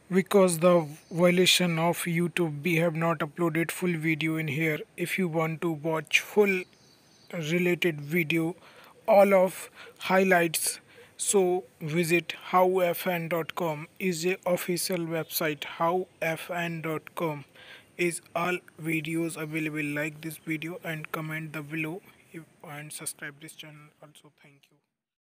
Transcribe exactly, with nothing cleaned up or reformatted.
Because the violation of YouTube, we have not uploaded full video in here. If you want to watch full related video, all of highlights, so visit how f n dot com is a official website. how f n dot com is all videos available. Like this video and comment the below if, and subscribe this channel also. Thank you.